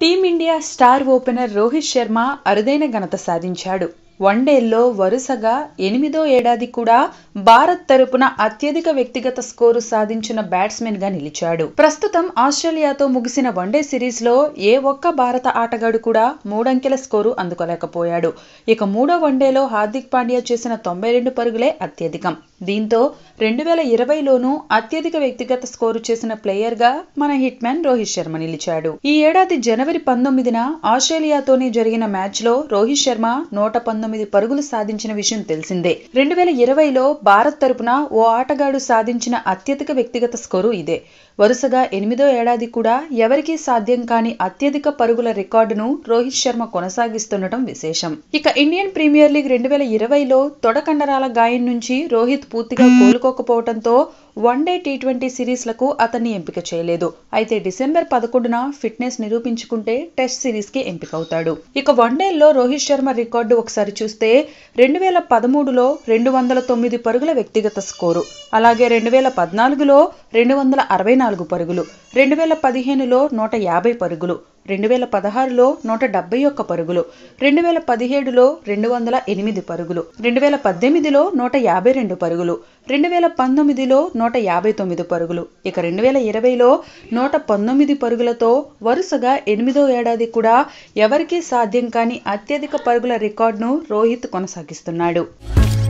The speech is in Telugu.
Team India star opener Rohit Sharma అరుదైన ఘనత సాధించాడు. వన్డేల్లో వరుసగా 8వ ఏడాది కూడా భారత్ తరపున అత్యధిక వ్యక్తిగత స్కోరు సాధించిన బ్యాట్స్మెన్ గా నిలిచాడు. ప్రస్తుతం ఆస్ట్రేలియాతో ముగిసిన వన్డే సిరీస్ లో ఏ ఒక్క భారత ఆటగాడు కూడా 3 అంకెల స్కోరు అందుకోలేకపోయాడు. ఇక మూడో వన్డేలో హార్దిక్ పాండ్యా చేసిన 92 పరుగులే అత్యధికం. దీంతో 2020లోనూ అత్యధిక వ్యక్తిగత స్కోరు చేసిన ప్లేయర్ గా మన హిట్ మ్యాన్ రోహిత్ శర్మ నిలిచాడు. ఈ ఏడాది జనవరి 19న ఆస్ట్రేలియాతోనే జరిగిన మ్యాచ్ లో రోహిత్ శర్మ 119 పరుగులు సాధించిన విషయం తెలిసిందే. 2020లో భారత్ తరపున ఓ ఆటగాడు సాధించిన అత్యధిక వ్యక్తిగత స్కోరు ఇదే. వరుసగా 8వ ఏడాది కూడా ఎవరికీ సాధ్యం కాని అత్యధిక పరుగుల రికార్డును రోహిత్ శర్మ కొనసాగిస్తుండటం విశేషం. ఇక ఇండియన్ ప్రీమియర్ లీగ్ 2020లో తొడ కండరాల గాయం నుంచి రోహిత్ పూర్తిగా కోలుకోకపోవడంతో వన్డే టీ20 సిరీస్లకు అతన్ని ఎంపిక చేయలేదు. అయితే డిసెంబర్ 11న ఫిట్నెస్ నిరూపించుకుంటే టెస్ట్ సిరీస్ కి ఎంపికవుతాడు. ఇక వన్డేల్లో రోహిత్ శర్మ రికార్డు ఒకసారి చూస్తే 2013లో 209 పరుగుల వ్యక్తిగత స్కోరు, అలాగే 2014లో 264 పరుగులు, 2015లో 150 పరుగులు, 2016లో 171 పరుగులు, 2017లో 208 పరుగులు, 2018లో 152 పరుగులు, 2019లో 159 పరుగులు, ఇక 2020లో 119 పరుగులతో వరుసగా 8వ ఏడాది కూడా ఎవరికీ సాధ్యం కాని అత్యధిక పరుగుల రికార్డును రోహిత్ కొనసాగిస్తున్నాడు.